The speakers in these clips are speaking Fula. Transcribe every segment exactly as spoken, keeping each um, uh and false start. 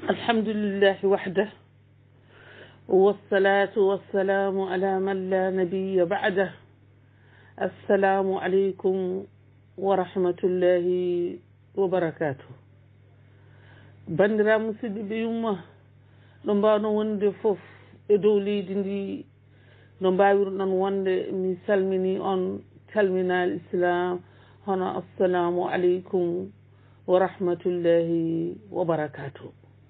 الحمد لله وحده والصلاة والسلام على من لا نبي بعده. السلام عليكم ورحمة الله وبركاته. بندرا مسيد بيوم نمبانو وند فوف ادولي دندي نمباور نان وند مي سلمني اون سلمنا الاسلام هنا السلام عليكم ورحمة الله وبركاته.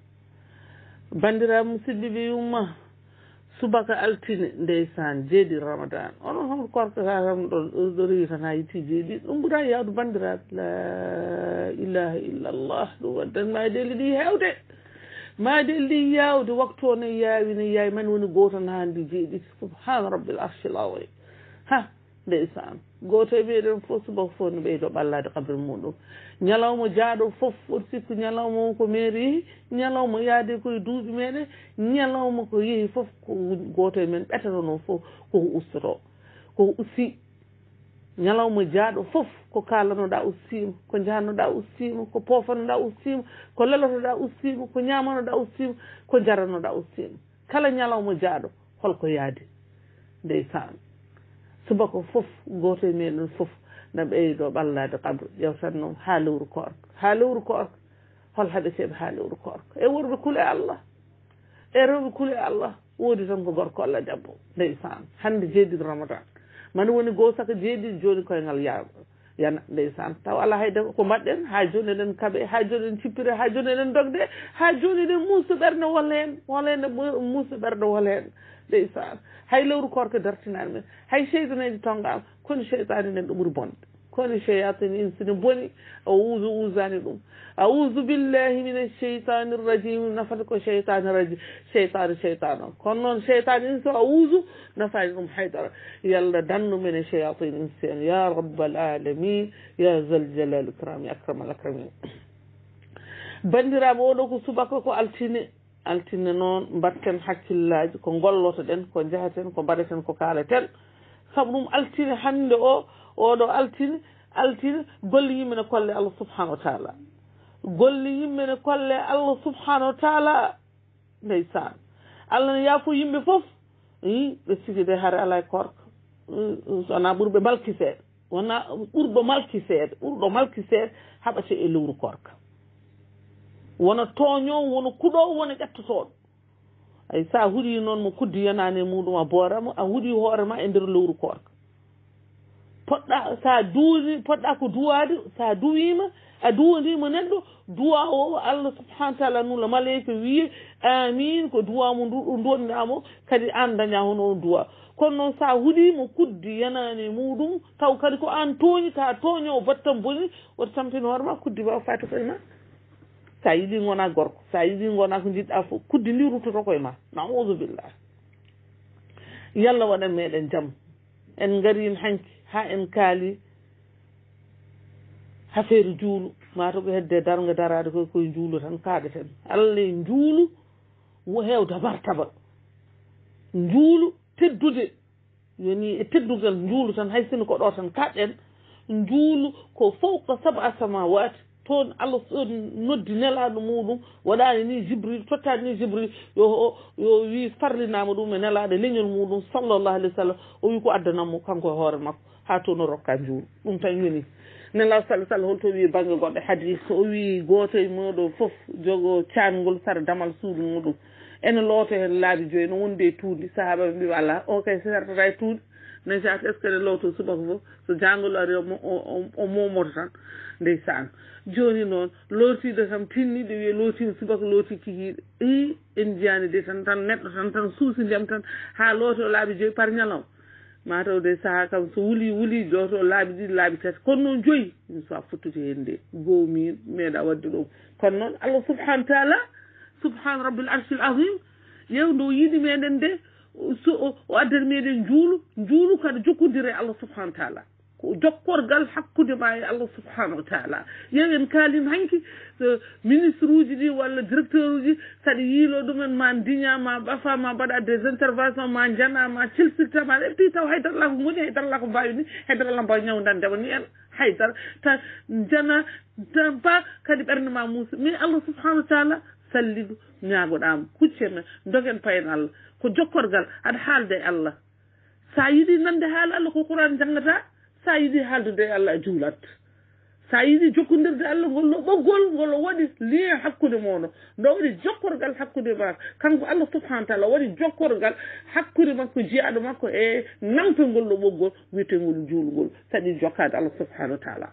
bandira musidɓe ɓe yumma subaka altine ndeysan jeeɗi ramadan onon hono korkata kam ɗon ɗo rewi tan ha yetti jeeɗi ɗum ɓuura yawde bandiraɓe la ilaha illallah ɗum waddan maɗeli ɗi hewde maɗeli ɗi yawde waktu o ne yawi ne yawi man woni goto tan handi jeeɗi subhana rabbil arshil azim ha ndeysan goto e ɓeɗen fof subaka fof ne ɓeydo ɓallade kabre muɗum ñalawma jaaɗo fof oto sikku ñalawma ko mairie ñalawma yaade koye duuɓi meɗen ñalawma ko yeehi fof ko goto e men ɓetata noon fof koko ustoto koko ussi ñalawma jaaɗo fof ko kalanoɗa ussima ko jahanoɗa ussima ko pofanoɗa ussima ko lelotoɗa ussima ko ñamanoɗa ussima ko jaranoɗa ussima kala ñalawma jaaɗo holko yaadi ndeysan subaka fof goto e meɗen fof na ɓeydo ɓallade kabre ƴewtan noon ha lewru korka ha lewru korka hol haɗeteɓe ha lewru korka e worɓe kuule Allah e rewɓe kuule Allah woodi tan ko gorko Allah debbo ndeysan hande jeeɗiɗo ramadan mane woni goho saka jeeɗiɗi joni koyngal yaa yana ndeysan taw ala hayde ko mbaɗɗen ha joni eɗen kaaɓe ha joni eɗen cippire ha joni eɗen dogde ha joni eɗen muusa ɓerde walla hen walla hen muusa ɓerde walla hen ndeysan hay lewru korka dartinani men hay cheytaneji tongama kono cheytani nen ɗo ɓuuri bonde kono cheyatani insine boni o usu usani ɗum ausu billahi min alcheytani rrajim nafata ko cheytani raji cheytani cheytane o kono noon cheytani insi o usu nafani ɗum haydara yallah dannu men e cheyatin insi en ya rabbal alamin ya zal jalal ikram akramal akramin. bandiraɓe oɗo ko subaka ko altine altine noon mbatten hakkillaji ko gollotoɗen ko jahaten ko mbaɗaten ko kaleten saabu ɗum altine hande o oɗo altine altine golli yimɓe ne kolle Allah subhanahu wa taala golli yimɓe ne kolle Allah subhanahu wa taala ndeysan Allah ne yaafo yimɓe fof i ɓe sigide haare ala e korka wona ɓurɓe malkiseeɗe wona ɓurɗo malkiseeɗe ɓurɗo malkiseeɗe haɓate e lewru korka wona tooñowo wona kuɗowo wona ƴettotoɗo ay sa huuɗi noon mo kuddi yanani e muɗum a boorama a huuɗi hoorema e nder lewru korka poɗɗa sa duuni poɗɗa ko duwade sa duwima a duwandima neɗɗo duwa o Allah subhanahu wa taala nula malayika wiye amin ko duwamo ndu ɗo donɗamo kadi an daña hono on duwa kono noon sa huuɗimo kuddi yanani e muɗum taw kadi ko an tooñi ta tooño o battan boni woto tampin hoorema kuddi wawa fati koye ma sa yiɗi gona gorko sa yiɗi gona ko jiɗɗa fof kuddi ndi ruttoto koye ma naudu billah yallah waɗan meɗen jaam en garin hanki ha en kaali affaire juulu mata ko hedde darga darade koye koye juulu tan kaɗeten allah juulu hewde martaba juulu teddude yoni e teddugal juulu tan hay sino ko ɗo tan kaɗɗen juulu ko fawqa sab'a samawati toon Allah noddi nelaɗo muɗum waɗani ni jibril tottani ni jibril yo yo wi farlinama ɗum e nelaɗo leñol muɗum sallllahu alayhi wa sallam o wi ko addanammo kanko e hoore makko ha toon o rokka juulu ɗum tan woni nelaɗo sallah sallam holto wi banggue goɗɗo hadis o wi goto e moɗo foof jogo cangol sara damal suudu muɗum ene looto hen laabi joyi no wonde e tuudi sahabaɓe mbi ala o kay sartata e tuudi ne jata est ce que ne lowto subaka fof so jangol ari o momoto tan ndeysan joni noon lootide kam tinniɗe wiye lootide subaka looti kikiɗe i en jiyani de tan tan neɗɗo tan tan suusi ndiyam tan ha looto laabi joyi par ñalawma mataw de saaha kam so wuuli wuuli jooto laabi ɗiɗi laabi tati kono noon joyi ɗum so a fottude hen nde goho min meeɗa wadde ɗum kono noon Allah subhanahu wa taala subhana rabbil arshil azim yewde o yiiɗi meɗen de so o addani meɗen juulu juulu kadi jokkodire Allah subhanahu wa taala ko jokkorgal hakkude ma e Allah subhanahu wa taala yewen kaalima hanki ministre uji ɗi walla directeur uji saɗa yiilo ɗumen ma diña ma ɓafa ma mbaɗa des interventions ma jana ma cilsirta ma ɗefti taw haydara la ko goni haydara la ko mbawi ni haydara la mbawi ñawdandema ni en haydara ta jana tan pa kadi ɓerde ma muusa mais Allah subhanahu wa taala salliɗo ñaagoɗama hucce men dogen payen Allah ko jokkorgal aɗa haalde e Allah sa yiɗi nande haala Allah ko Qur'an jangata sa yiɗi haaldude e Allah a juulat sa yiɗi jokkodirde Allah ngollo ɓoggol ngol waɗi lien hakkude moɗon ndo waɗi jokkorgal hakkude ma kanko Allah subhanahu wa taala waɗi jokkorgal hakkude makko jeyaɗo makko e nampe ngollo ɓoggol wiyetengol juulgol saɗi jokkade Allah subhanahu wa taala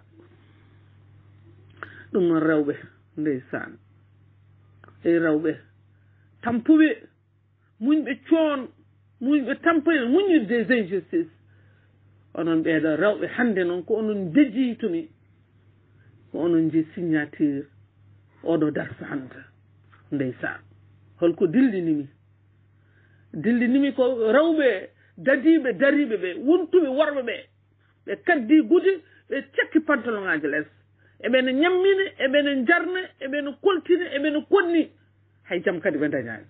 ɗum noon rewɓe ndeysan e rewɓe tampuɓe muñɓe coon muñɓe tampoye muñirde des injustice onon ɓeeɗo rewɓe hannde noon ko onon jejjiytumi ko onon je signature oɗo darso hannde ndeysan holko dillinimi dillinimi ko rewɓe dadiɓe dariɓe ɓe wontuɓe worɓe ɓe ɓe kaddi gude ɓe cekki pantalon ngaji less eɓene ñammine eɓene jarne eɓene koltine eɓene konni hay jam kadi ɓe dañani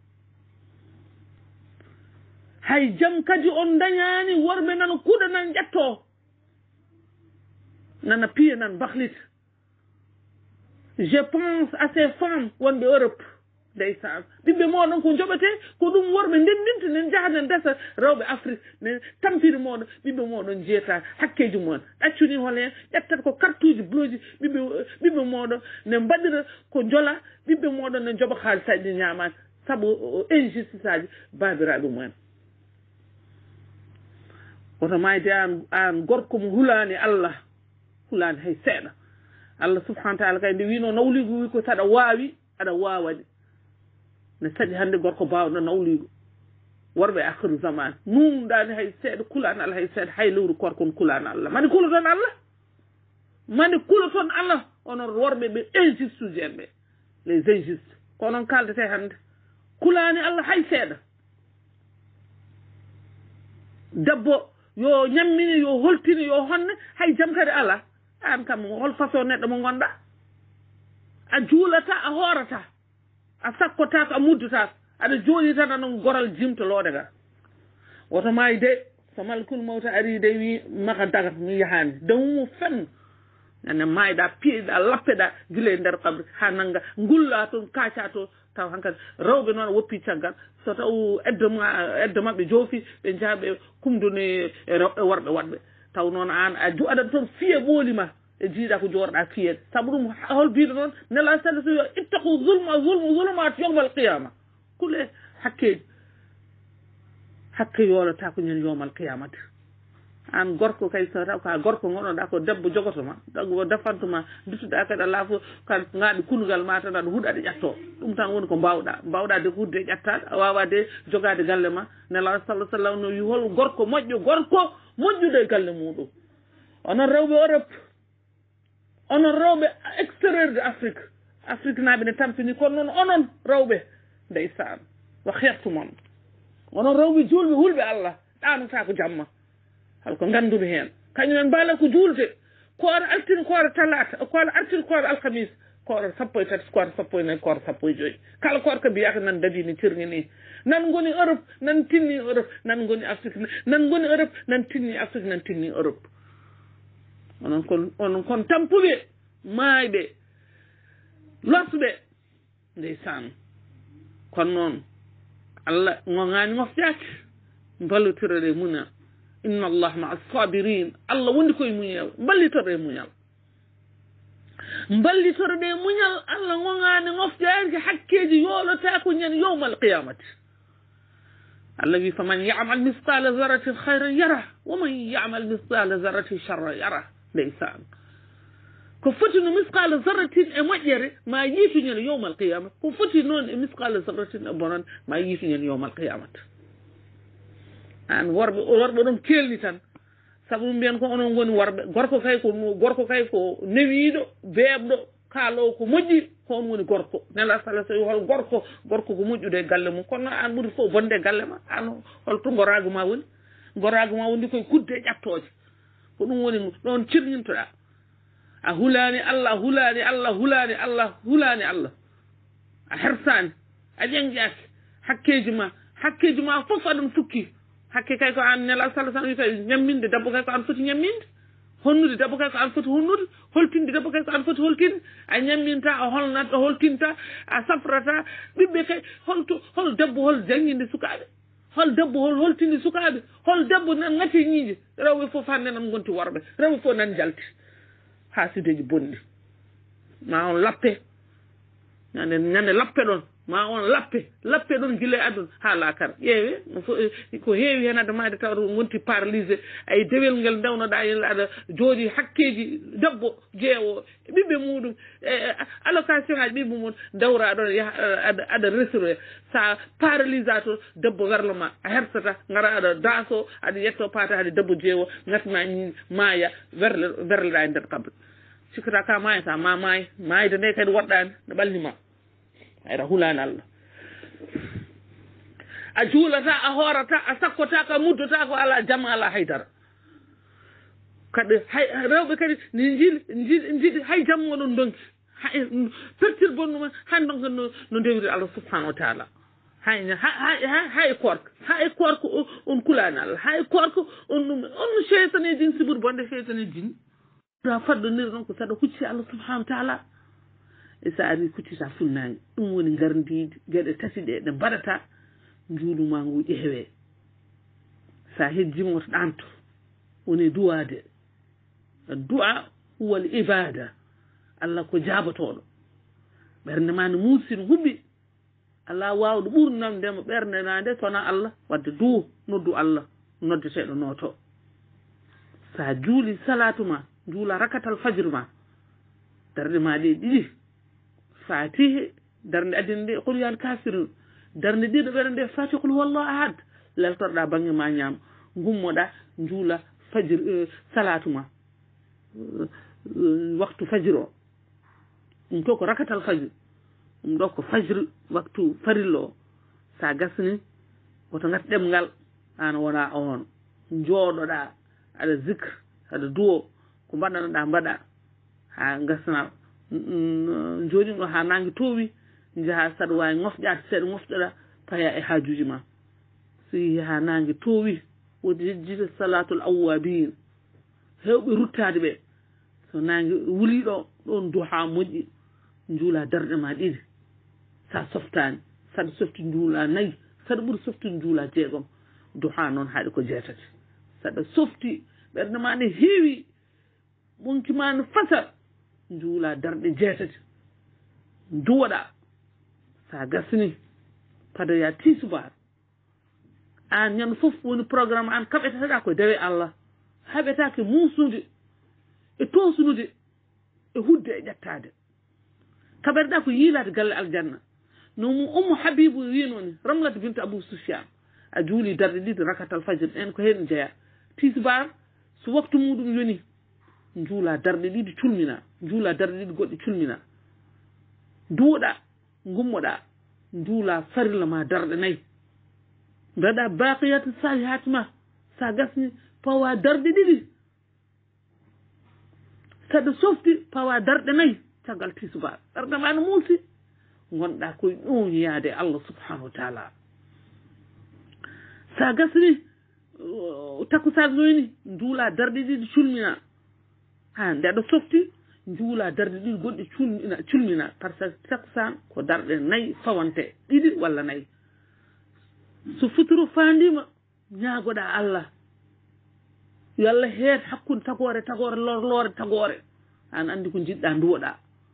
hay jam kadi on dañani worɓe nana kuuɗa nan ƴetto nana piye nan bahlita je pense à ces femmes wonɓe Europe ndeysan ɓiɓɓe moɗon ko joɓete ko ɗum worɓe ndendinta nen jaha nen desa rewɓe Afrique ne tampiri moɗon ɓiɓɓe moɗon jeeta hakkeji mumen ɗaccuni hol hen ƴettat ko cartuji bloji ɓiɓɓe ɓiɓɓe moɗon ne mbaɗira ko jola ɓiɓɓe moɗon ne joɓa haalisaji ɗi ñamani saabu injustice aji babiraɓe mumen woto mayde an an gorko mo hulani Allah hulani hay seeɗa Allah subhanahu wa taala kay nde wino nawligo wi ko saɗa wawi aɗa wawaɗi ne saɗi hannde gorko bawɗo nawligo worɓe akhiru zaman numɗani hay seeɗa kulani Allah hay seeɗa hay lewru korkon kulani Allah mani kuloton Allah mani kuloton Allah onon worɓe ɓe injuste uji en ɓe les injustes ko noon kaldete hannde kulani Allah hay seeɗa debbo yo ñammini yo holtini yo honne hay jam kadi ala an kam hol façon neɗɗo mo gonɗa a juulata a hoorata a sakkotako a muddotako aɗa jooɗi tan aɗon goral jimtolode ga woto mayi de so malkul mawta ari de wi maka dagat mi yahani dawmo fen nane mayɗa piiɗa lappeɗa guila e nder kabre ha nangga ngulla toon kaaca toon taw hankkadi rewɓe noon woppi caggal so taw eddema edde mabɓe joofi ɓe jaaɓe kumduni e worɓe waɗɓe taw noon an a aɗa toon fiye ɓoolima e jiiɗa ko jooɗoɗa fiyede saabu ɗum hol biɗo noon nela sall so yo ittaqu zulma zulmu zulumat yawmal qiyama kule hakkeji hakke yoolata ko ñen yawmal qiyamata an gorko kay so taw ka gorko gonɗoɗa ko debbo jogotoma dago defantuma duttuɗa kadi ala fof ka ngaɗi kunugal ma tan aɗa huuɗa aɗa ƴatto ɗum tan woni ko mbawɗa mbawɗa de hudde e ƴattade a wawa de jogade galle ma nela sallah sallam no wi hol gorko moƴƴo gorko moƴƴude galle muɗum onon rewɓe Europe onon rewɓe extérieur de Afrique Afrique naaɓe ne tampini kono noon onon rewɓe ndeysan wa hertumon onon rewɓe julɓe hulɓe Allah ɗanota ko jamma halko ganduɓe hen kañumen mbala ko juulde koora altine koora talata koora altine koora alhamis koora sappo e tati koora sappo e nayyi koora sappo e joyyi kala koora ko mbiyaka nan dadini tirni ni nan goni Europe nan tinni Europe nan goni Afrique nan goni Europe nan tinni Afrique nan tinni Europe onon kon onon kon tampuɓe maayɓe losɓe ndeysan kono noon Allah gongani moftaki mballotiraɗe muñal inna Allah ma as-sabirin Allah wondi koye muñal mballitore muñal mballitore ɗe muñal Allah gongani moftaki hakkeji yoolota ko ñen yawmal qiyamati Allah wi faman ya'mal misqala zarratin khayran yara wa man ya'mal misqala zarratin sharran yara ndeysan ko foti no misqala zarratin e moƴƴere ma yiituñen yawmal qiyama ko foti noon e misqala zarratin e bonon ma yiituñen yawmal qiyamata an worɓe worɓe ɗon kelni tan saabu ɗum mbiyen ko onon goni worɓe gorko kay ko gorko kay ko newiɗo beebɗo kaalowo ko moƴƴi ko on woni gorko nela sala so hol gorko gorko ko moƴƴude e galle mum kono an ɓuuri fof bonde e galle ma an holto gorago ma woni gorago ma woni koye kudde e ƴattoje ko ɗum woni ɗon cirñintoɗa a hulani Allah hulani Allah hulani Allah hulani Allah a hersani a ƴenƴaki hakkeji ma hakkeji ma fof aɗum fukki hakke kay ko an nela sallah sallam wiyta ñamminde debbo kay ko an foti ñamminde honnude debbo kay ko an foti honnude holtinde debbo kay ko an foti holtinde a ñamminta a holnat a holtinta a safrata ɓiɓɓe kay holto hol debbo hol jangguinde sukaɓe hol debbo hol holtinde sukaɓe hol debbo nan ngati ñiije rewɓe fof hande nan gonti worɓe rewɓe fof nan jalti haasideji bonni ma on lappe ñande ñande lappe ɗon ma on lappe lappe ɗon guila e aduna ha laakara ƴeewe ko heewi hen adda maade taw gonti paralysé ay dewel ngel ndewnoɗa hen aɗa jooɗi hakkeji debbo jeewo ɓiɓɓe muɗum e allocation aji ɓiɓɓe mum dewra ɗon aɗa aɗa resire sa paralysé to debbo werloma a hersata gara aɗa daaso aɗa yetto paata haade debbo jeewo gatma ñi maaya werle werleɗa e nder kabre sikkata ka mayata ma maay maayde nde kadi woɗɗani ne ɓalnima ayra hulani Allah a juulata a hoorata a sakkota ko a muddota ko ala jam ala haydara kadi hay rewɓe kadi ne jiiɗi jiiɗi jiiɗi hay jam oɗon donki hay pertir bonnumen hay donka no no ndewiri Allah subhanahu wa taala hay hay hay korko hay korko on kulani Allah hay korko on ɗum on cheytane jin sibur bonde cheytane jin ta faddoniri noon ko saɗa hucci Allah subhanahu wa taala e sa ari kuccita funnange ɗum woni gardiide gueɗe tati ɗe ɗe mbaɗata juuluma ngu ƴeewe sa hejjimo to ɗanto woni duwade du'a huwa l ibada Allah ko jabotoɗo ɓernde ma ne muusi no huɓɓi Allah wawɗo ɓurnamdemo ɓernde na nde sona Allah wadde duwo noddu Allah noddeteɗo noto sa juuli salatu ma juula rakatal fajre ma darde ma ɗe ɗiɗi fatihe darde addina nde qul yal kafirun darde ɗiɗo ɓeɗe nde fati qul huwallahu ahad leltoɗa banggue ma ñaama gummoɗa juula fajre salatu ma waktu fajre o ɗum to ko rakatal fajre ɗum ɗo ko fajre waktu farilla o sa gasni woto ngat ɗemgal an wona on jooɗoɗa aɗa zicre aɗa duwo ko mbaɗanoɗa mbaɗa ha gasna joni ɗo ha nangue towi jaaha saɗa wawi ngofƴade seeɗa ngofɗoɗa paya e hajuji ma so yeehi ha nangue towi wodi jejjide salatul awwabin hewɓe ruttade ɓe so nangue wuuli ɗo ɗon duha moƴƴi juula darɗe ma ɗiɗi sa softani saɗa softi juula nayyi saɗa ɓuuri softude juula jeegom duha noon haaɗi ko jeetati saɗa softi ɓerde ma ne heewi ɓonki ma no fasa juula darɗe jeetati duwoɗa sa gasni padoya tisubar an ñande foof woni programme an kaɓeteɗa ko dewe Allah haɓetake muusude e tosunude e hudde e ƴettade kaɓeteɗa ko yiilade galle aljanna no mu ummu habibu wino ni ramlata binta abou soufiane a juuli darɗe ɗiɗi rakatal fajre en ko hen jeeya tisubar so waktu muɗum yoni juula darɗe ɗiɗi culmina juula darɗe ɗiɗi goɗɗe culmina duwoɗa gummoɗa juula farilla ma darɗe nayyi mbaɗa baqiyatu salihat ma sa gasni pawa darɗe ɗiɗi saɗa softi pawa darɗe nayyi caggal tisubar darɗe ma no muusi gonɗa koye ƴoñoyade Allah subhanahu wa taala sa gasni takusan noyni juula darɗe ɗiɗi culmina ha ndeɗo softi juula darde ɗiɗi goɗɗi culmina culmina par ce que takusan ko darɗe nayyi fawante ɗiɗi walla nayyi so futuro fandima ñaagoɗa Allah yo Allah heet hakkude tagore tagore lorlore tagore an andi ko jiɗɗa duwoɗa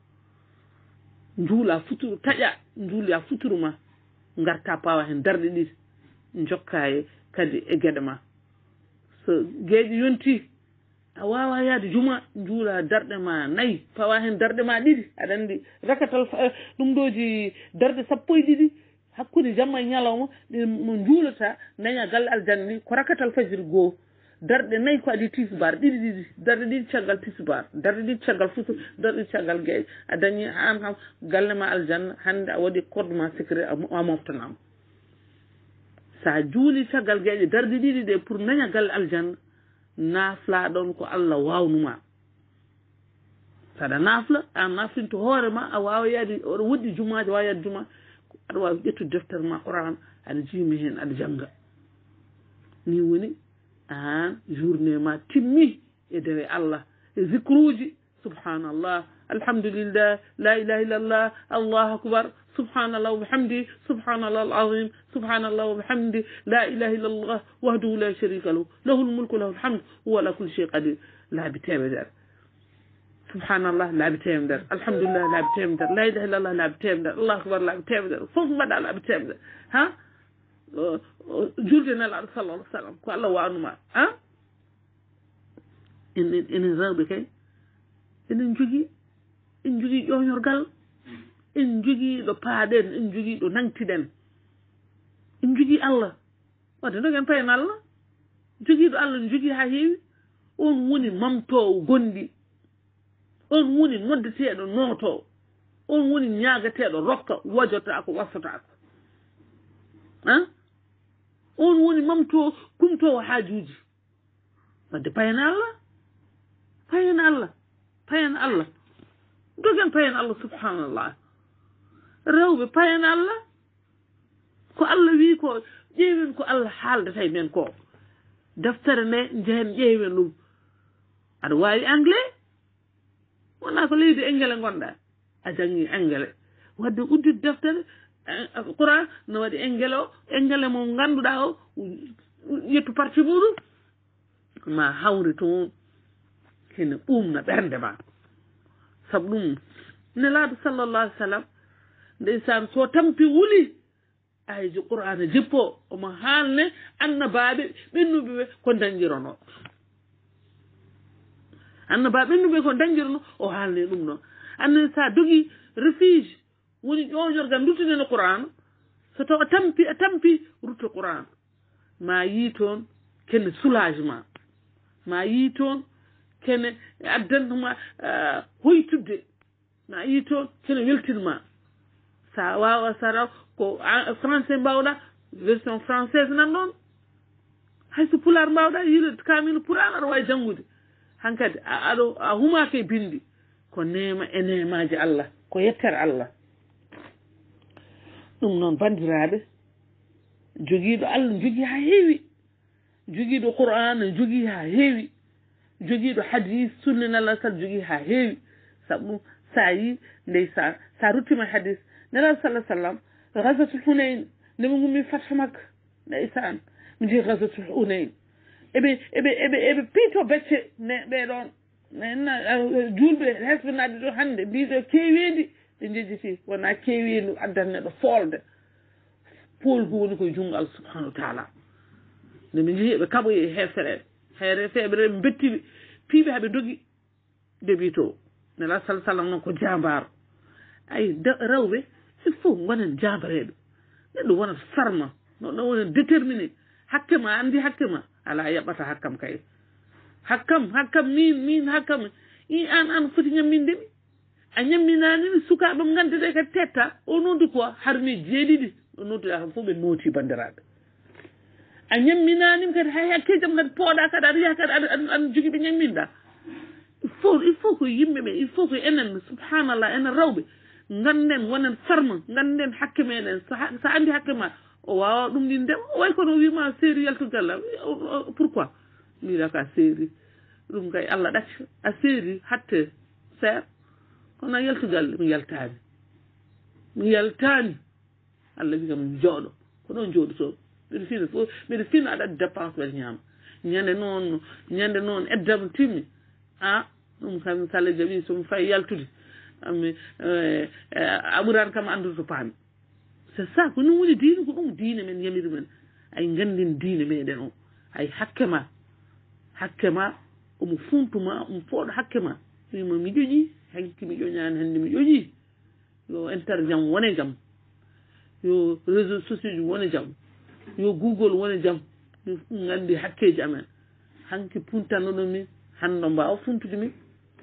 juula futuro taƴa juuloya futuro ma garta pawa hen darɗe ɗiɗi jokka e kadi e gueɗe ma so gueƴe yonti a wawa yaade juma juula darɗe ma nayyi pawa hen darɗe ma ɗiɗi aɗa andi rakatal ɗum ɗoji darɗe sappo e ɗiɗi hakkude jamma e ñalawma ɗmo juulata daña galle aljanna ni ko rakatal fajiri goho darɗe nayyi ko adi tisubar ɗiɗi ɗiɗi darɗe ɗiɗi caggal tisubar darɗe ɗiɗi caggal futu darɗe ɗiɗi caggal gueƴe a dañi an kam galle ma aljanna hande a waɗi code ma secret a moftanama sa juuli caggal gueƴe darɗe ɗiɗi ɗe pour daña galle aljanna nafla ɗon ko Allah wawnuma saɗa nafla a naflinto hoorema a wawa yaade oɗo woɗɗi jumaji wawa yaade juma aɗa wawi ƴettude deftere ma Qur'an aɗa jimi hen aɗa jangga ni woni an journée ma timmi e dewe Allah e zikruji subhanallah alhamdulillah la ilaha illallah allahu akbar subhanallah wa bihamdi subhanallah alazim subhanallah wa bihamdi la ilaha illallah wahdahu la sharika lahu lahul mulku lahul hamd huwa ala kulli shay'in qadir la bi temedere subhanallah la bi temedere alhamdulillah la bi temedere la ilaha illallah la bi temedere allahu akbar la bi temedere fof mbaɗa la bi temedere ha julde nelaɗo sallallahu alaihi wasallam ko Allah wanuma ha en enen rewɓe kay enen jogui en jogui ƴoñorgal en jogui ɗo paaɗen en jogui ɗo nangtiɗen en jogui Allah wadde dogen payen Allah joguiɗo Allah ne jogui ha heewi on woni mamtowo gonɗi on woni noddeteɗo nootowo on woni ñagateɗo rokka wojotako wassotako han on woni mamtowo kumtowo haajuji wadde payen Allah payen Allah payen Allah dogen payen Allah subhanallah rewɓe payen Allah ko Allah wi ko ƴeewen ko Allah haaldata e men ko deftere nde jehen ƴeewen ɗum aɗa wawi anglais wona ko leydi engrais gonɗa a jangi engrais wadde uddude deftere Qur'an no waɗi engrais o engrais mo ganduɗa o ƴettu parti muɗum ma hawri toon hene ɓumna ɓernde ma sabu ɗum nelaɗo sallallah alih w sallam ndeysan so tampi wuli ayji qur'ana jippo omo haalne annabaɓe ɓennuɓe ɓe ko dañƴirono annabaɓe ɓennuɓe ko dañƴirono o haalne ɗum noon anne sa dogui refuge woni ƴoƴorgal duttudeno qur'ana so taw a tampi a tampi rutto qur'ana ma yi toon kene soulagement ma yi toon kene addantuma hoytudde ma yi toon kene weltinma sa wawa saraw ko français mbawɗa version française nan ɗon hayso pular mbawɗa yiide kamino puran aɗa wawi janngude hankkadi aɗo a humake bindi ko nema e nemaji Allah ko yettere Allah ɗum noon bandiraɓe joguiɗo Allah jogui ha heewi joguiɗo qur'an jogui ha heewi joguiɗo hadis sunne nallah sal jogui ha heewi saabu sa yi ndeysan sa ruttima hadis nelaɗo sallah sallam gazatul hunayn nde ɓe gummi fatha makka ndeysan mi jeehi gazatul hunayn eɓe eɓe eɓe eɓe piito becce ne ɓeɗon julɓe hesɓenaɗe ɗo hannde mbiɗo kewendi ɓe jejjiti wona kewendu addan neɗo folde polgu woni koye jungo Allah subhanahu wa taala nde ɓe jeehi ɓe kaɓoye heftereɓe heere feɓere ɓe bettiɓe piiɓe haɓe dogui débit to nela sal sallam noon ko jambaro ay rewɓe il faut gonen jambareɓe neɗɗo wonata sarma noɗo wonen déterminé hakke ma andi hakke ma ala yaɓata hakkam kay hakkam hakkam min min hakkam i an an foti ñammindemi a ñamminanimi sukaɓe gandeɗe kadi tetta o noddu quoi harmi jeeɗiɗi o nodduɗa kam fof ɓe nooti bandiraɓe a ñamminanim kadi hay hakkejam kadi pooɗa kadi aɗa yaha kadi aɗa jogui ɓe ñamminɗa il faut il faut ko yimɓeɓe il faut ko enen subhanallah enen rewɓe ganden wonen farma ganden hakke meɗen sa andi hakke ma o wawa ɗum ɗin ndema way kono wima séri yaltugal pourquoi mbiɗa ka séri ɗum kay Allah ɗacca a séri hatte seer kono yaltugal mi yaltani mi yaltani Allah wi kam jooɗo ko ɗon jooɗoto mbiɗa fina fof mbiɗa fina aɗa addi dépense waɗa ñaama ñande noon ñande noon eddam timmi a ɗum kam sala jaɓi somi fayi yaltude ami a ɓurani kam andude to paami c'est ça ko ɗum woni diine ko ɗum diine men yamiri men ay gandin diine meɗen o ay hakke ma hakke ma omo funtuma omo fooɗo hakke ma wima mi ƴoƴi hanki mi ƴoñani hande mi ƴoƴi yo inter jam wone jam yo réseau sociaux ji wone jam yo google wone jam mi gandi hakkeji amen hanki puntanoɗo min hande mbawa funtude min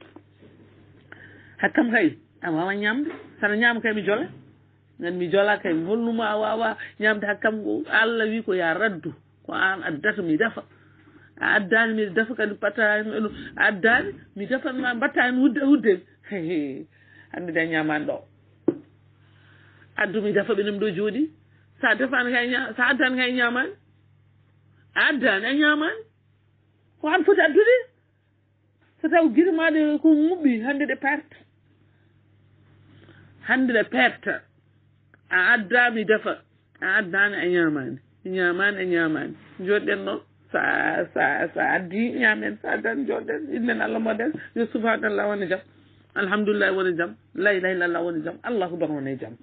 hakkam kay a wawa ñamde saɗa ñama kay mi jola gandi mi jola kay mi holnuma a wawa ñamde hakkam ko Allah wi ko ya raddu ko an addata mi defa a addani mi defa kadi battani ɗum a addani mi defanma mbattani hudde hudde hande de ñamani ɗo addu mi defa ɓenemi ɗo jooɗi sa defani kay sa addani kay ñamani a addani a ñamani ko an foti addude so taw guirmaɗe ko muɓɓi hande ɗe perte hande ɗe perte a addami defa a addani a ñamani ñamani a ñamani joɗɗen noon sa sa sa addi ñamen sa addani joɗɗen innen Allah moɗen yo subhanallah woni jaam alhamdulillah woni jaam la ilaha illallah woni jaam allahu akbar woni jaam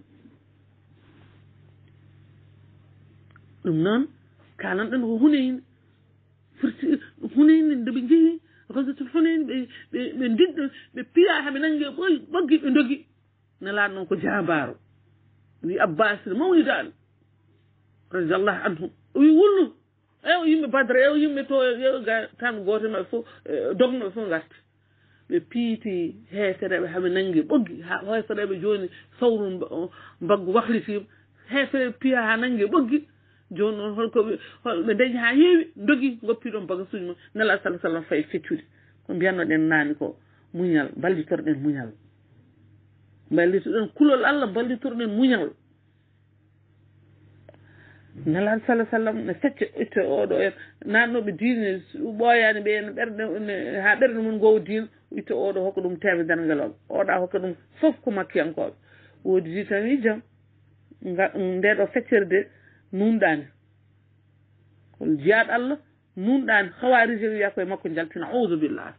ɗum noon kalanɗen ko huneyni firti huneyni nde ɓe jeehi résultat huneyni ɓe ɓe ɓe ndiɗɗo ɓe piya haɓe nangue ɓoy ɓoggi ɓe dogui nelaɗo noon ko jabaro wi abbasine mawlidaɗo radiallahu anhu o wi wullu ewo yimɓe badre ewo yimɓe to ewo ga tan goto maɓe fof dognoɓe fof garti ɓe piiti heesereɓe haɓe nangue ɓoggi ha heesereɓe joni sawru mbaggu wahlitima heesereɓe piya ha nangue ɓoggi joni noon holkoɓe holɓe dañi ha heewi dogui goppiɗon bagasuji mum nela salah sallam fayi feccude ko mbiyannoɗen nani ko muñal ballitoroɗen muñal ballitoɗen kulol Allah ballitoroɗen muñal nelaɗo salah sallam ne fecca itte oɗo en nannoɓe diine ɓooyani ɓe en ɓerɗe ha ɓerɗe mum gowo diine itte oɗo hokka ɗum temedere ngeloɓe oɗa hokka ɗum foof ko makkiyankoɓe woodi di tan wi jaam ndeɗo feccere de nunɗani hol jiyaɗo Allah nunɗani hawariji wiya koye makko jaltina audu billah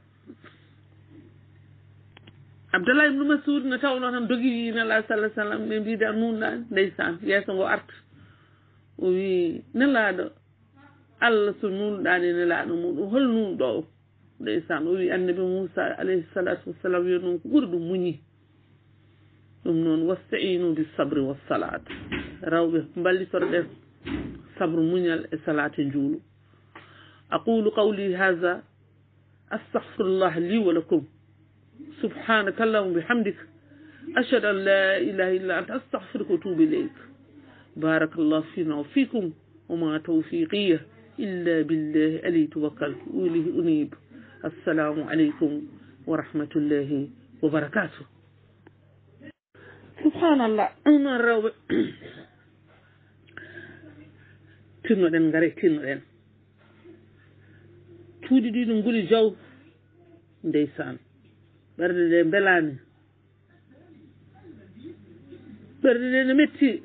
Abdallah ibn Mas'ud ne tawno tan dogi nela sallah sallam ɓe mbida nunɗani ndeysan yeeso ngo arta o wi nelaɗo Allah so nunɗani nelaɗo muɗum hol nunɗo o ndeysan o wi annabi Moussa alayhi salatu wassalam yo noon ko ɓuuri ɗum muñi ɗum noon wasta'inu bis sabri was salat rawɓe ballitoroɗen sabru muñal e salate njuulu aqulu qawli hadha astaghfirullah li wa lakum subhanaka allahumma bihamdika ashhadu an la ilaha illa anta astaghfiruka wa atubu ilayk barakallahu fina wa fikum wa ma tawfiqiyya illa billahi alayhi tawakkaltu wa ilayhi unib assalamu alaykum wa rahmatullahi wa barakatuh subhanallah onon rewɓe tinnoɗen gaare tinnoɗen cuuɗi ɗi ɗo nguli jaw ndeysan ɓerɗe ɗe belani ɓerɗe ɗe ne metti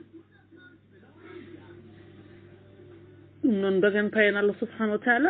ɗum noon dogen payen Allah subhanahu wa taala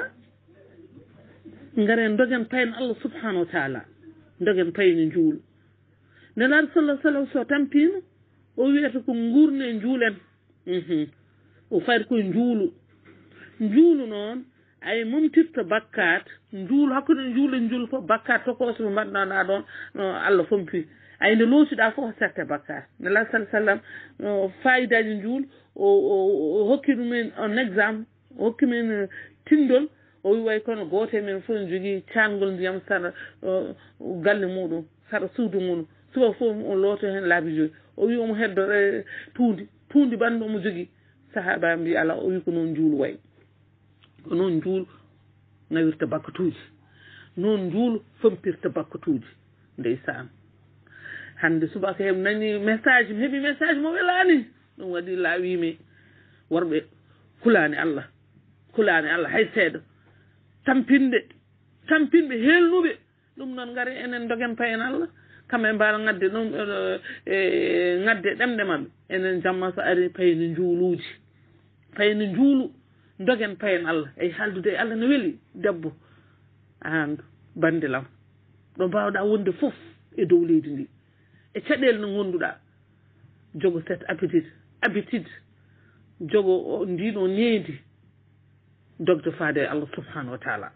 garen dogen payen Allah subhanahu wa taala dogen payene juulo nelaɗo sallah sallam so tampino o wiyata ko gurne juulen o fayta koye njuulu njuulu noon ay momtirta bakkat njuulu hakkude njuulu e njuulu fof bakkat tokoso mo mbaɗɗoɗa ɗon Allah fompi ay nde lootiɗa fof serte bakkat nelaɗo sallah sallam fayidaji njuulu o hokki ɗumen un exemple o hokki men tindol o wi way kono goote men fof ne jogui cangol ndiyam saɗa galle muɗum saɗa suudu muɗum suba fof o looto hen laabi joyi o wi omo heddore tuundi tuundi ɓandu omo jogui sahaba mbi ala o wi ko noon njuulu way ko noon njuulu nawirta bakkatuji noon njuulu fompirta bakkatuji ndeysan hande subaka heɓe nani message mi heeɓi message mo welani ɗum waɗi laawimi worɓe kulani Allah kulani Allah hay seeɗa tampinde tampinɓe helnuɓe ɗum noon gaari enen dogen payen Allah kamɓe mbara gadde ɗum e gadde ɗemɗe mabɓe enen jamma so ari payne njuuluji payne njuulu dogen payen Allah ey haldude e Allah ne weeli debbo an bandilam ɗo mbawɗa wonde foof e dow leydi ndi e caɗele no gonduɗa jogo cette habitude habitude jogo ndiɗo needi dogde faade e Allah subhanahu wa taala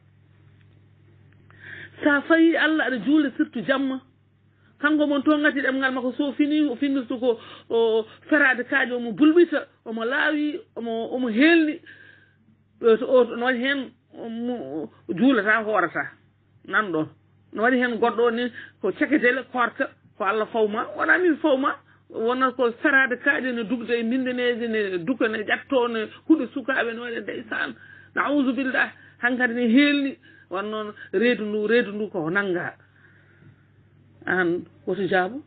sa fayi Allah aɗa juule surtout jamma kanko mon to ngati ɗemngal makko so fini o finnirtu ko o ferade kaaƴe omo bulɓita omo laawi omo omo helni o no waɗi hen juulata hoorata nan ɗon no waɗi hen goɗɗo ni ko ceketele korka ko Allah fawma wona min fawma wona ko ferade kaaƴe ne dugde e mindeneje ne duka ne ƴatto ne huɗo sukaɓe ne waɗe ndeysan naousu billah hankkadi ne helni wan noon reedu ndu reedu ndu ko nangga an woto jaabo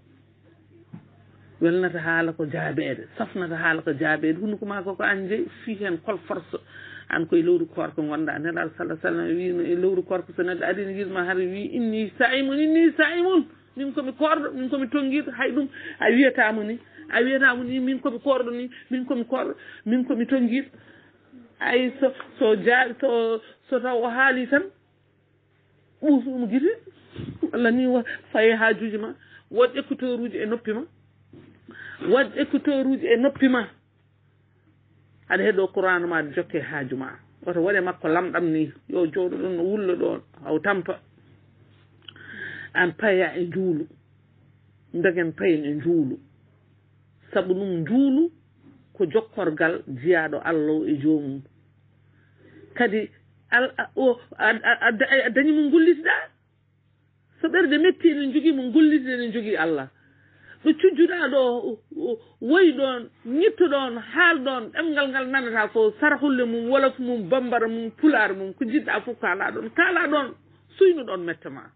welnata haala ko jaabeede safnata haala ko jaabeede hunduko ma ko ko an jeyi fi hen kol force an koye lewru korko gonɗa nelaɗo sallah sallam wino e lewru korko so neɗɗo ari ne yirma har wi inni saimun inni saimun min komi korɗo min komi tonguiɗo hay ɗum a wiyatamo ni a wiyatamo ni min komi korɗo ni min komi korɗo min komi tonguiɗo ay so so jaaɓi so so taw o haali tan ɓuusuɗum guite walla ni faye hajuji ma woɗ écouteur uji e noppi ma waɗ écouteur uji e noppi ma aɗa heeɗo courant ma aɗa jokke haaju ma woto waɗe makko lamɗam ni yo jooɗo ɗon no wulla ɗon haw tampa an paya e njuulu dogen payen e njuulu sabu ɗum njuulu ko jokkorgal jiyaɗo Allah e joomum kadi al o a dañi mo gullitiɗa so ɓerde metti enen jogui mo gulliti enen jogui Allah ɗo cujjuɗa ɗo woyi ɗon ñitto ɗon haal ɗon ɗemgal ngal nanata ko sarhulle mum wolof mum bambara mum pular mum ko jiɗɗa fof kala ɗon kala ɗon suyno ɗon metta ma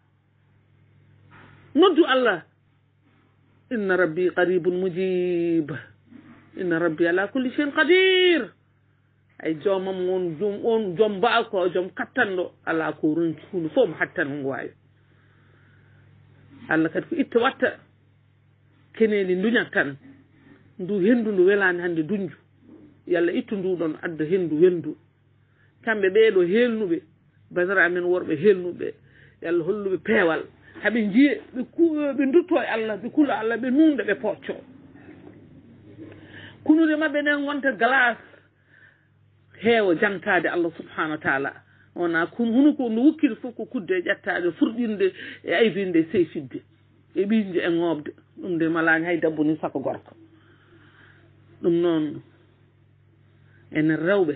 noddu Allah inna rabbi qaribun mujib inna rabbi ala kulli shay'in qadir ay joomam on joom on joom mbaa ko joom kattanɗo ala ko ronki hunde fof mo hattan mo wawi Allah kadi ko itta watta keneli duñat tan ndu hendu ndu welani hande duñju yalla ittu ndu ɗon adda hendu welndu kamɓe ɓeeɗo helnuɓe badara amen worɓe helnuɓe yalla holluɓe peewal haɓe jiye ɓe dutto e Allah ɓe kula Allah ɓe nunɗa ɓe pocco kunude mabɓe nden gonta glace heewa jantade Allah subhanahu wa taala wona kun hunu ko no wukkide fof ko kudde e ƴettade furɗinde e aybinde e seyfidde e ɓinde e ŋoobde ɗum nde malani hay debbo ni sako gorko ɗum noon enen rewɓe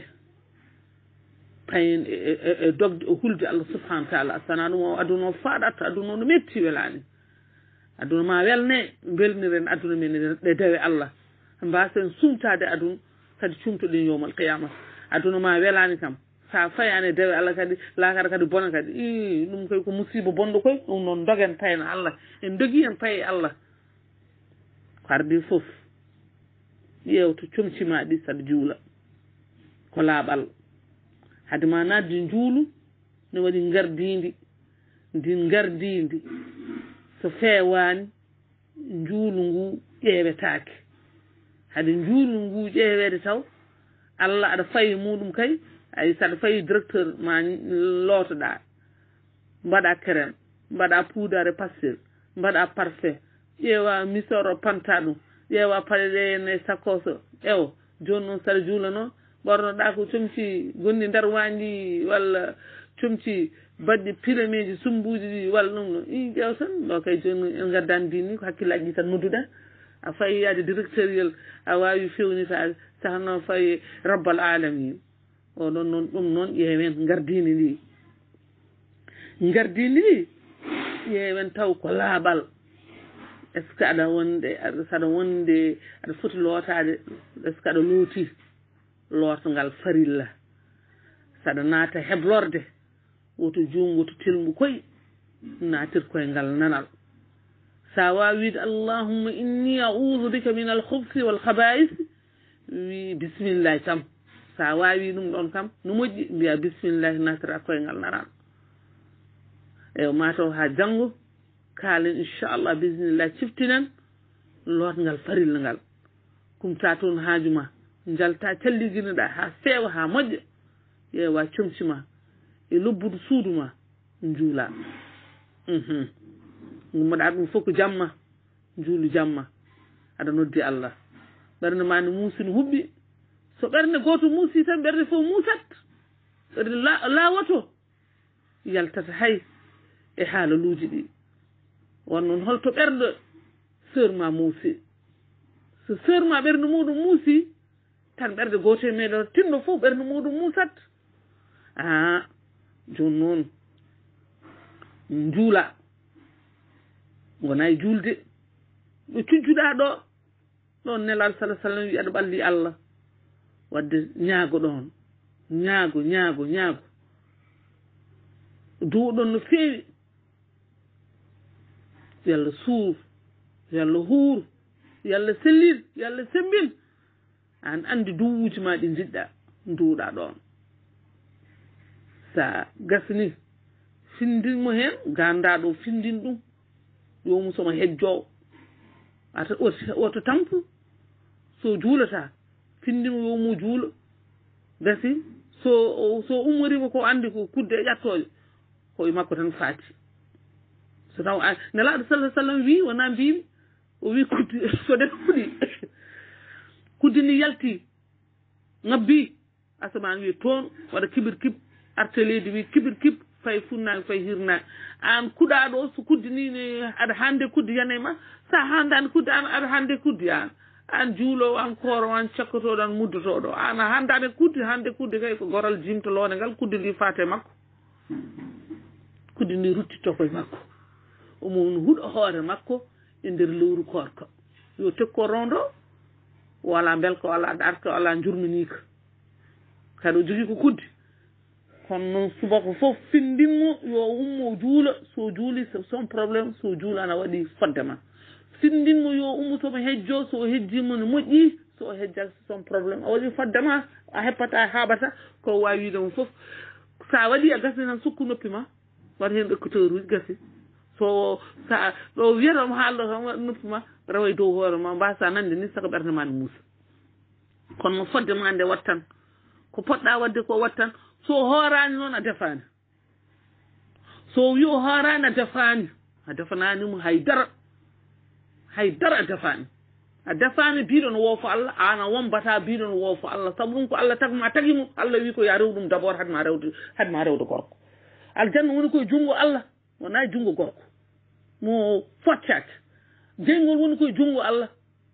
payen e dogde e hulde Allah subhanahu wa taala sana ɗum o aduna o faaɗat aduna o no metti welani aduna ma welne belniren aduna men ɗe dewe Allah mbasen sumtade aduna kadi cumtoɗen yowmal qiyama aduna ma welani kam sa fayani dewe Allah kadi lakara kadi bona kadi i ɗum koy ko musiba bonɗo koy ɗum noon dogen payna Allah en dogi en paye Allah ko ardi foof ƴeewto comcima ɗi saɗa juula ko laaɓal hade ma naddi juulu ne waɗi gardidi ndin gardidi so fewani juulu ngu ƴeewetake hade juulu ngu ƴeewede taw Allah aɗa fayi muɗum kay ay saɗa fayi directeur ma lootoɗa mbaɗa crème mbaɗa poudare pastel mbaɗa parfum ƴeewa misoro panta ɗum ƴeewa paɗe ɗe ene sakoso ewo joni noon saɗa juula noon ɓornoɗa ko comci gonɗi nder wañɗi walla comci baɗɗi piremeji sumbuji ɗi walla ɗum ɗo i ƴeew tan ɗo kay joni en gaddani dini ko hakkillaji tan nodduɗen a fayi yaade directeuriel a wawi fewnitade saka noon fayi rabbal alamin oɗon noon ɗum noon ƴeewen gardini ndi gardini ndi ƴeewen taw ko laaɓal est ce que aɗa wonde saɗa wonde aɗa foti lootade est ce que aɗa looti lootangal farilla saɗa naata heblorde woto junngo to telngu koye naatir koye ngal nanal sa wawi wiide allahumma inni a'udhu bika min alkhubsi walkhaba'is wi bisimillahi tam sa wawi ɗum ɗon kam no moƴƴi mbiya bisimillahi natira koye ngal nanal eyo mataw ha janngo kaalen inchallah bisimillahi ciftinen lotngal farilla ngal kumta toon haaju ma jalta calliginoɗa ha feewa ha moƴƴa ƴeewa comci ma e lobbudu suudu ma juula gummoɗa ɗum fof ko jamma juulu jamma aɗa noddi Allah ɓernde ma ne muusi no huɓɓi so ɓernde goto muusi tan ɓernde fof muusat ɓernde laawoto yaltata hay e haalaluuji ɗi won noon holto ɓerɗo seur ma muusi so seur ma ɓernde muɗum muusi tan ɓerde goto e meɗen tinno fof ɓernde muɗum muusat a joni noon juula gonayi julde ɗo cujjuɗa ɗo ɗon nelaɗo salah sallam wi aɗa ɓalli Allah wadde ñaago ɗon ñaago ñaago ñaago duwoɗon no feewi yalla suur yalla huur yalla sellir yalla sembin an andi duwuji ma ɗi jiɗɗa duuɗa ɗon sa gasni findinmo heen gandaɗo findin ɗum yomu somo hejjowo ata oto tampu so juulata findinmo yomu juulo gasi so so ummorima ko andi ko kudde e ƴattoje koye makko tan faati so taw nelaɗo sallah sallam wi wona mbimi o wi kuddi so de fuɗi kuddi ni yalti ngabbi asaman wi toon waɗa kibir kib arte leydi wi kibir kib fay funnaɓe fay hirnaɓe an kuɗaɗo so kuddi ni ne aɗa hande kuddi yana ma sa handani kuddi an aɗa hande kuddi an an juulowo an kooro an cakkotoɗo an muddotoɗo an a handani kuddi hande kuddi kay ko goral jimtolone ngal kuddi ndi fate makko kuddi ndi ruttito koye makko omo huuɗo hoore makko e nder lewru korka yo tekko rondo wala belko wala ɗarka wala jurminika kaɗa jogui ko kuddi kono noon subaka fof findinmo yo ummo juula so juuli son probléme so juula ana waɗi fodde ma findinmo yo ummo somo hejjo so hejjimo no moƴƴi so hejjal son probléme a waɗi fodde ma a heppata a haɓata ko wawi widemo fof sa waɗi a gasi tan sukku noppi ma waɗa hen écouteur uji gasi so sa ɗo wiyatamo haalɗo tan waɗa noppi ma rawa e dow hoore ma mbasa nande ni saka ɓerde ma ne muusa kono no fodde ma nde wattan ko poɗɗa wadde ko wattan so hoorani noon a defani so wi o hoorani a defani a defananimo haydara haydara a defani a defani biɗo no woofo Allah ana wombata biɗo no woofo Allah saabu ɗum ko Allah tagma tagimo Allah wi ko ya rew ɗum d' abord hadma rewde hadma rewde gorko aljanna woni koye junngo Allah wona junngo gorko mo foccate jeyngol woni koye junngo Allah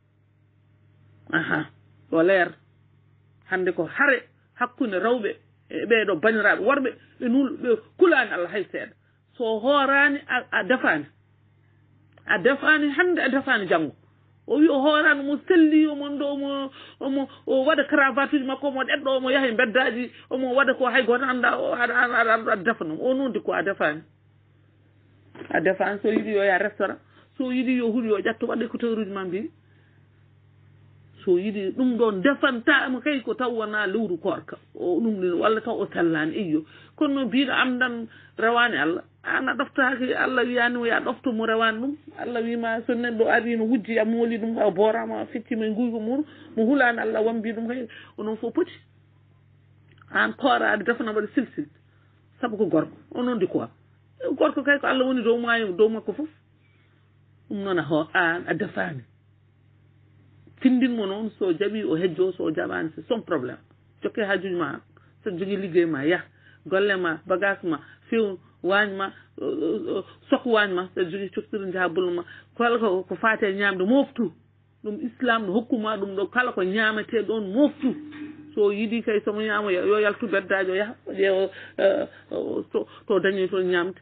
aha o leer hande ko hare hakkunde rewɓe e ɓeeɗo baniraɓe worɓe ɓe nulɓe kulani Allah hay seeɗa so hoorani a defani a defani hande a defani janggo o wi o hoorani mo selli omon ɗo omo omo o waɗa cravate uji makko omo ɗeɗɗo omo yaha e beddaji omo waɗa ko hay goto anda aɗa defano o nonde ko a defani a defani so yiiɗi yo ya restaurant so yiiɗi yo huuɗi yo ƴatto waɗa écouteur uji ma mbi so yiɗi ɗum ɗon defantama kay ko taw wona lewru korka o ɗum ɗin walla taw o sellani eyyo kono noon mbiɗo amdan rewani Allah an a ɗoftaki Allah wiyani ya ɗofto mo rewani ɗum Allah wima so neɗɗo ari no wujji a mooli ɗum a borama fettima e guyko mum mo hulani Allah wambi ɗum kay onon fof poti an koorade defana waɗa silsil saabu ko gorko onon ndi quoi gorko kay ko Allah woni dow maayo dow makko fof ɗum noon a ho an a defani findinmo noon so jaɓi o hejjo so jaɓani c'est son probléme jokke hajuji ma saɗa jogui liggey ma yah golle ma bagage ma few wañ ma sok wañ ma saɗa jogui coktiri jabulo ma kala ko ko fate ñamde moftu ɗum islam no hokkuma ɗum ɗo kala ko ñamete ɗon moftu so yiiɗi kay somo ñama yo yaltu beddaji o yaha ƴeewa to dañi to ñamde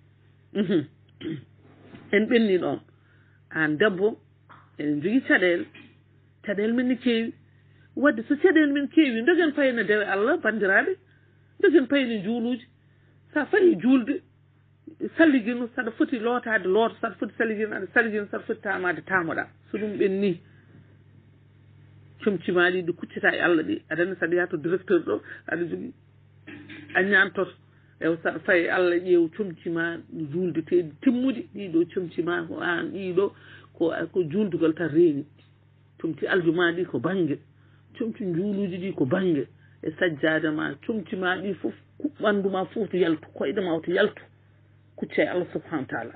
en ɓenni ɗon an debbo eɗen jogui caɗele caɗele men ne keewi wadde so caɗele men keewi dogen payne dewe Allah bandiraɓe dogen payne juuluji sa fayi juulde salligino saɗa foti lootade looto saɗa foti salligino aɗa salligino saɗa foti tamade tamoɗa so ɗum ɓenni comcimaɗi ɗi kuccita e Allah ɗi aɗa andi saɗa yaha to directeur ɗo aɗa jogui a ñantoto ew saɗa fayi Allah ƴeew comcima juuldeteɗi timmuɗi ɗiɗo comcima ko an ɗiɗo ko ko juuldugal tan reeni comci aljuma ɗi ko bangue comci juuluji ɗi ko bangue e sajjade ma comci ma ɗi fof ɓandu ma fof to yaltu koyɗe ma to yaltu kucca e Allah subhanahu wa taala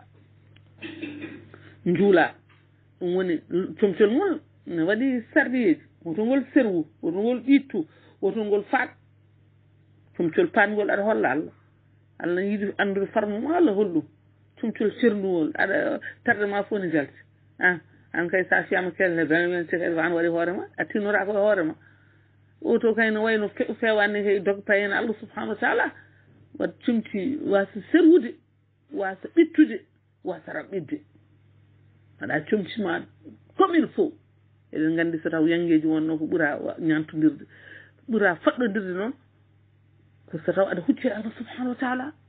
juula ɗum woni comcol ngol ne waɗi sarɗiyeji woto ngol serwu woto ngol ɓittu woto ngol faat comcol paangol aɗa holla Allah Allah yiiɗi andude farmu ma Allah holɗum comcol sernuwol aɗa tarde ma fof ne jalti an an kay sa fiyama kelle ben sika an waɗi hoorema a tinnora koye hoorema oto kay no wayno fewani kay dog payene Allah subhanahu wa taala wat cumti wasa serwude wasa ɓittude wasa raɓɓidde aɗa cumtima comme il faut eɗen gandi so taw yangueji wonno ko ɓuura ñantodirde ɓuura faɗɗodirde noon ko so taw aɗa hucci Allah subhanahu wa taala